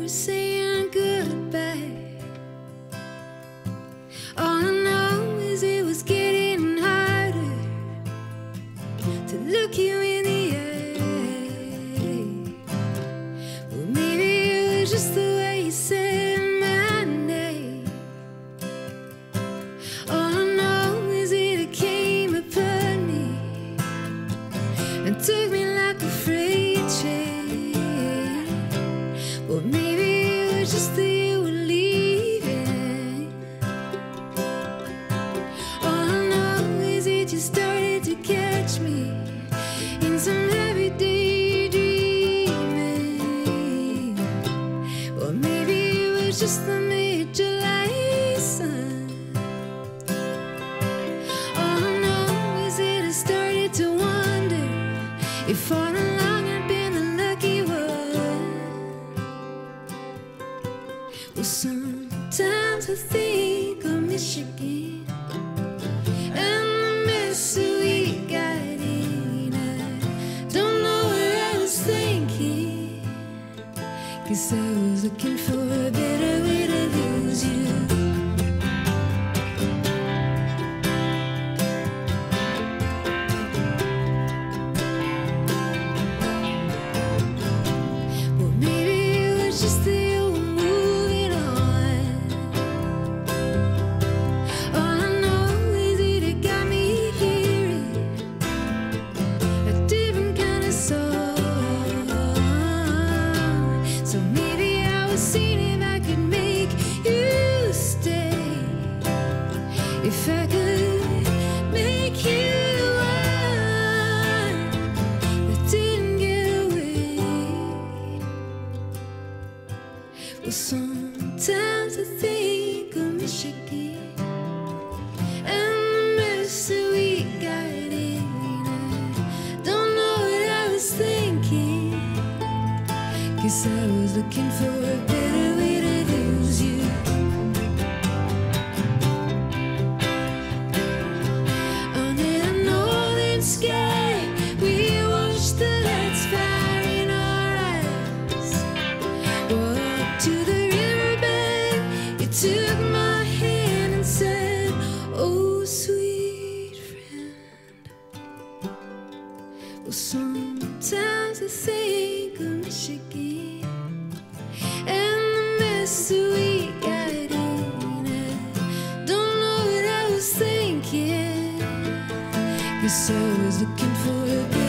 were saying goodbye. All I know is it was getting harder to look you in the eye. Well, maybe it was just the way you said my name. All I know is it came upon me and took me like a freight train. Well, maybe it was just that you were leaving. All I know is it just started to catch me in some everyday dreaming. Well, maybe it was just the mid-July sun. All I know is that I started to wonder if all along I'd been the lucky one. Well, sometimes I think of Michigan and the mess that we got in. I don't know what I was thinking, 'cause I was looking for a better way to lose you. Well, maybe it was just that you were moving on. All I know is that it got me hearing a different kind of song. So maybe I was seeing if I could make you stay. If I could make you one that didn't get away. Well, sometimes I think of Michigan and the mess that we got in. I don't know what I was thinking, 'cause I was looking for a better way to lose you. Under the northern sky, we watched the lights fire in our eyes. Walked to the riverbank, you took my hand and said, "Oh, sweet friend." Well, sometimes I think of Michigan and the mess that we got in. I don't know what I was thinking, 'cause I was looking for a